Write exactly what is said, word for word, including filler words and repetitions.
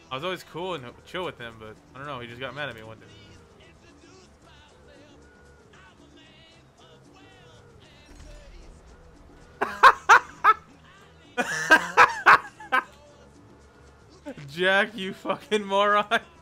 I was always cool and chill with him, but I don't know. He just got mad at me one day. Jack, you fucking moron.